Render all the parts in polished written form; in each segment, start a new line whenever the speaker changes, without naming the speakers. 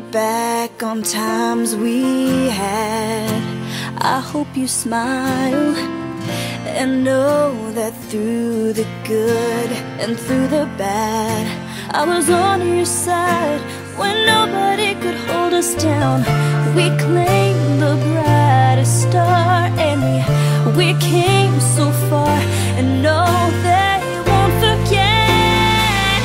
back on times we had, I hope you smile and know that through the good and through the bad, I was on your side when nobody could hold us down. We claimed the brightest star, and we came so far, and no, they won't forget.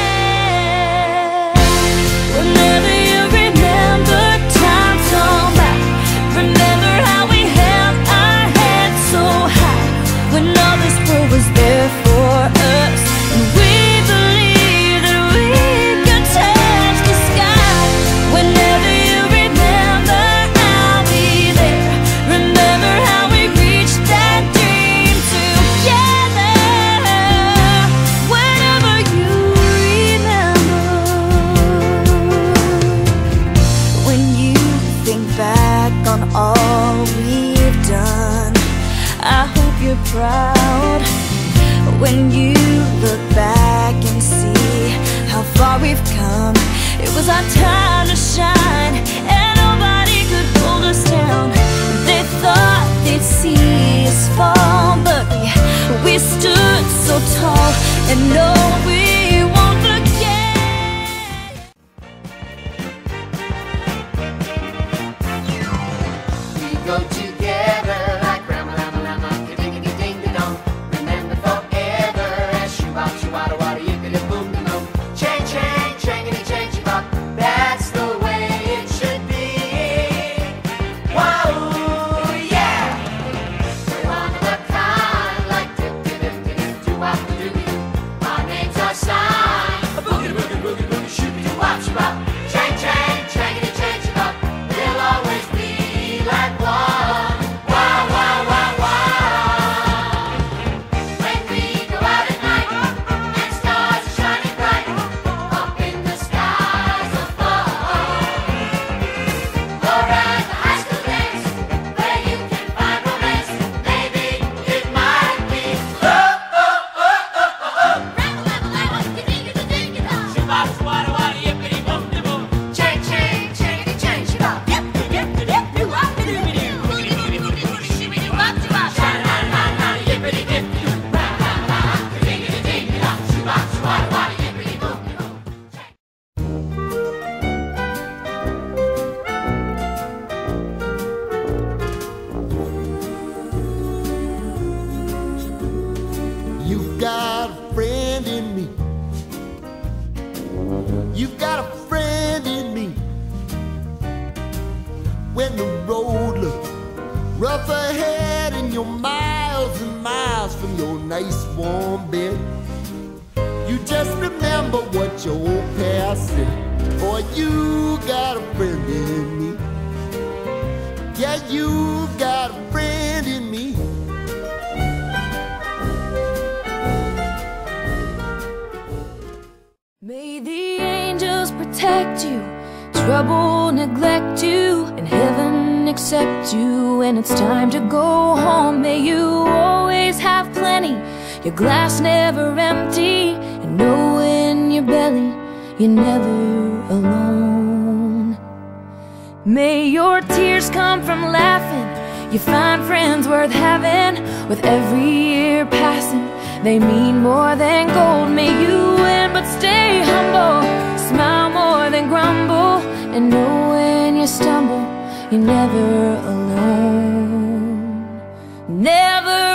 Whenever you remember times gone by, remember how we held our heads so high when all this world was there for us, and we believed that we could touch the sky. Whenever you remember, I'll be there. Remember how we reached that dream together. Whenever you remember, when you think back on all we've done, I hope you're proud. When you look back and see how far we've come, it was our time to shine, and nobody could hold us down. They thought they'd see us fall, but we stood so tall, and no, we won't forget.
We go together like Rama Lama Lama, ka-ding-a-ding-ding-dong. Remember forever as shoo-bop, shoo-wada wada, yippity-boom-de-boom. Chang chang, changity-chang-chee-bop, that's the way it should be. Wow, yeah! We're one of a kind, like dip-dip-dip-dip, doo-wop-a-doo-doo. Our names are signed, a boogie-boogie-boogie-boogie, shoo-be-doo-wop, shoo-bop. Chang chang, changity-chang-chee-bop, we'll always be like one. Wow, wow, wow, wow. When we go out at night and stars are shining bright up in the skies above, or at the high school dance where you can find romance, maybe it might be love. Shoo-bop, shoo-wada wada, yippity-boom-de-boom. Chang chang, changity-chang-chee-bop. Yep, yep, yep, doo-wop-a-doo-be-doo. Boogie-boogie-boogie-boogie, shoo-be-doo-wop, shoo-bop. Sha-na-na-na, yippity-dip-doo. Ra-la-la, ka-ding-a-ding-a-dong. Shoo-bop, shoo-wada wada, yippity-boom-de-boom.
You've got a friend in me. You've got a friend in me. When the road looks rough ahead and you're miles and miles from your nice warm bed, you just remember what your old past said. Boy, you got a friend in me. Yeah, you've got a friend in me.
May the angels protect you, trouble neglect you, and heaven accept you when it's time to go home. May you always have plenty, your glass never empty, and know in your belly you're never alone. May your tears come from laughing, you find friends worth having. With every year passing, they mean more than gold. May you win but stay humble, smile more than grumble, and know when you stumble, you're never alone. Never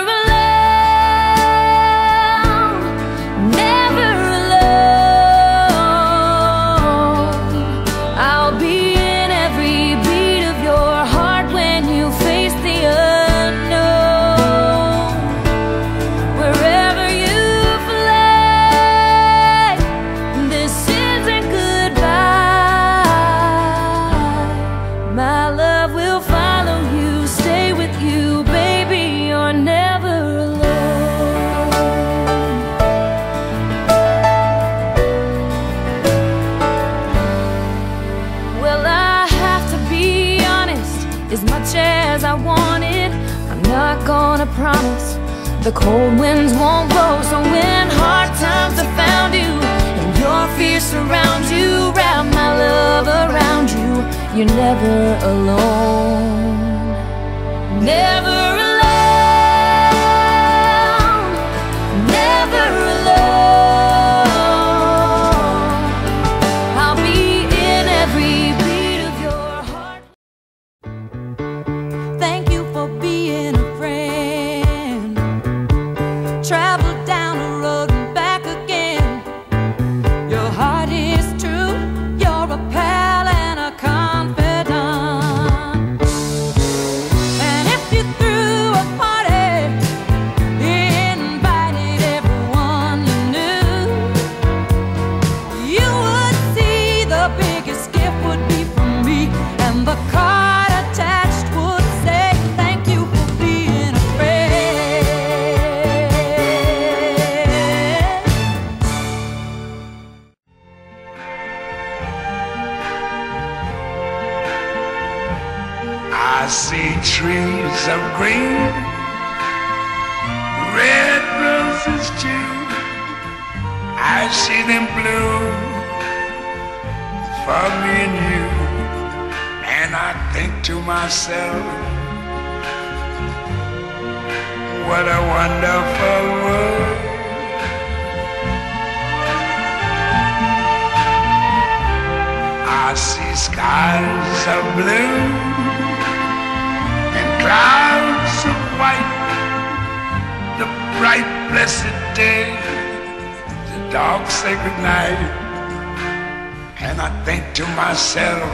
alone, never alone. I'll be in every beat of your heart when you face the unknown. Wherever you fly, this isn't goodbye. My love will follow you, stay with you, baby, you're never alone. Well, I have to be honest, as much as I wanted, I'm not gonna promise the cold winds won't blow. So when hard times have found you and your fears surround you, wrap my love around you. You're never alone, never alone, never alone. I'll be in every beat of your heart. Thank you for being a friend. Travel down the road and back again. Your heart is true, you're a pal and a confidant. And if you threw a party, invited everyone you knew, you would see the biggest gift would be from me, and the card attached would say, thank you for being a friend.
I see trees of green, red roses too. I see them bloom for me and you. And I think to myself, what a wonderful world. I see skies of blue and clouds of white, the bright blessed day, the dark sacred night. And I think to myself,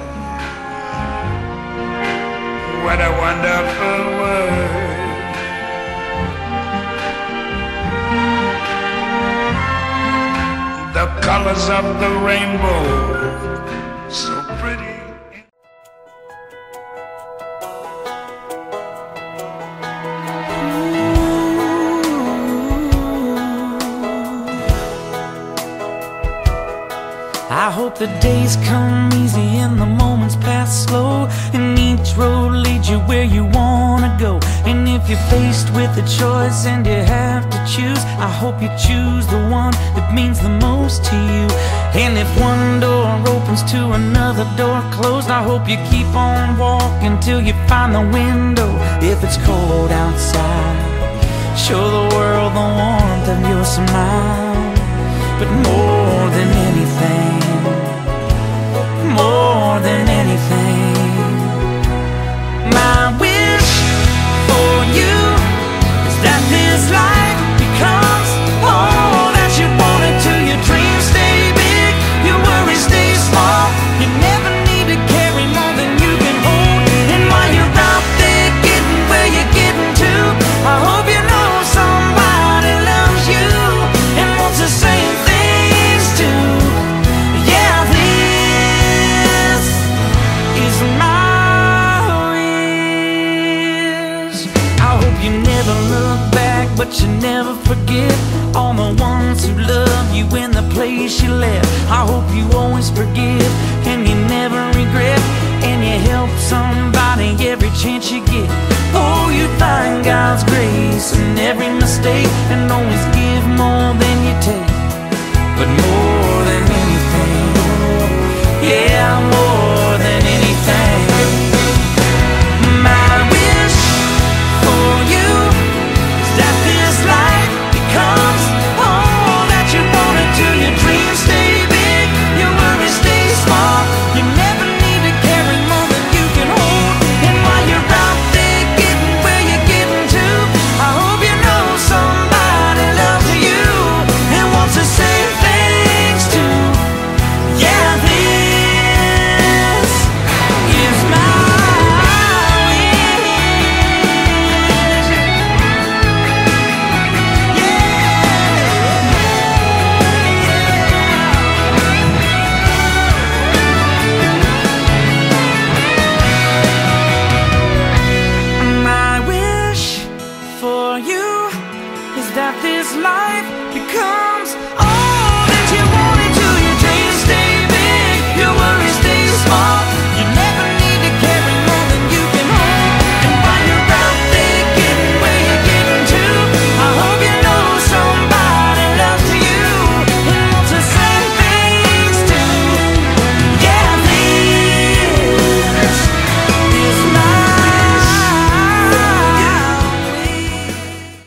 what a wonderful world. The colors of the rainbow, so pretty.
I hope the days come easy and the moments pass slow, and each road leads you where you wanna go. And if you're faced with a choice and you have to choose, I hope you choose the one that means the most to you. And if one door opens to another door closed, I hope you keep on walking till you find the window. If it's cold outside, show the world the warmth of your smile. But more than anything, more than anything, my wish for you is that this life becomes all that you want it to. Your dreams stay big, your worries stay small. You never need to carry more than you can hold. And while you're out there getting where you're getting to, I hope you know somebody loves you and wants the same things too. Yeah, this is my wish. I hope you never look back, but you never forget all the ones who love you in the place you left. I hope you always forgive and you never regret, and you help somebody